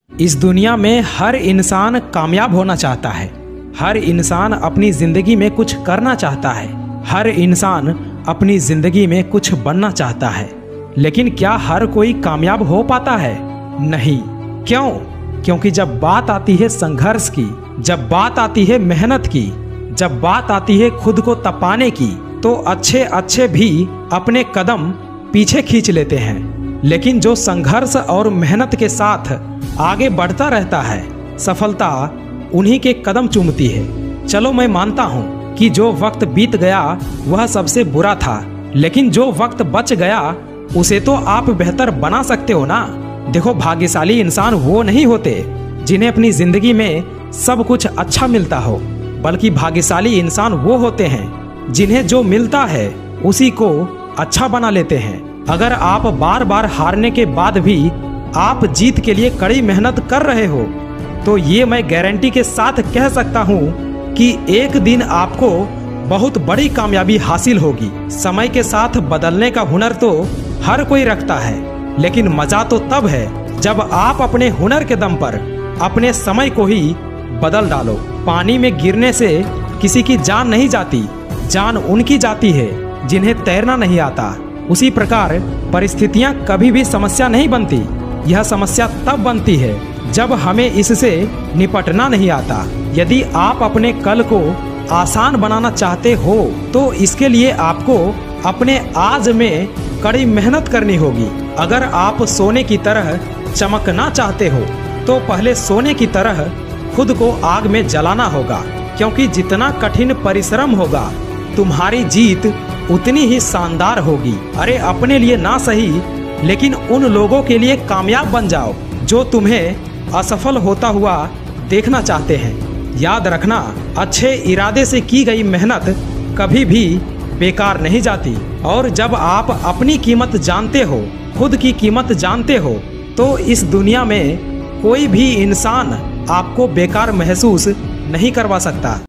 इस दुनिया में हर इंसान कामयाब होना चाहता है। हर इंसान अपनी जिंदगी में कुछ करना चाहता है। हर इंसान अपनी जिंदगी में कुछ बनना चाहता है। लेकिन क्या हर कोई कामयाब हो पाता है? नहीं। क्यों? क्योंकि जब बात आती है संघर्ष की, जब बात आती है मेहनत की, जब बात आती है खुद को तपाने की, तो अच्छे अच्छे भी अपने कदम पीछे खींच लेते हैं। लेकिन जो संघर्ष और मेहनत के साथ आगे बढ़ता रहता है, सफलता उन्हीं के कदम चूमती है। चलो मैं मानता हूँ कि जो वक्त बीत गया वह सबसे बुरा था, लेकिन जो वक्त बच गया उसे तो आप बेहतर बना सकते हो ना। देखो, भाग्यशाली इंसान वो नहीं होते जिन्हें अपनी जिंदगी में सब कुछ अच्छा मिलता हो, बल्कि भाग्यशाली इंसान वो होते हैं जिन्हें जो मिलता है उसी को अच्छा बना लेते हैं। अगर आप बार बार हारने के बाद भी आप जीत के लिए कड़ी मेहनत कर रहे हो, तो ये मैं गारंटी के साथ कह सकता हूँ कि एक दिन आपको बहुत बड़ी कामयाबी हासिल होगी। समय के साथ बदलने का हुनर तो हर कोई रखता है, लेकिन मजा तो तब है जब आप अपने हुनर के दम पर अपने समय को ही बदल डालो। पानी में गिरने से किसी की जान नहीं जाती, जान उनकी जाती है जिन्हें तैरना नहीं आता। उसी प्रकार परिस्थितियां कभी भी समस्या नहीं बनती, यह समस्या तब बनती है जब हमें इससे निपटना नहीं आता। यदि आप अपने कल को आसान बनाना चाहते हो तो इसके लिए आपको अपने आज में कड़ी मेहनत करनी होगी। अगर आप सोने की तरह चमकना चाहते हो तो पहले सोने की तरह खुद को आग में जलाना होगा, क्योंकि जितना कठिन परिश्रम होगा तुम्हारी जीत उतनी ही शानदार होगी। अरे अपने लिए ना सही, लेकिन उन लोगों के लिए कामयाब बन जाओ जो तुम्हें असफल होता हुआ देखना चाहते हैं। याद रखना, अच्छे इरादे से की गई मेहनत कभी भी बेकार नहीं जाती। और जब आप अपनी कीमत जानते हो, खुद की कीमत जानते हो, तो इस दुनिया में कोई भी इंसान आपको बेकार महसूस नहीं करवा सकता।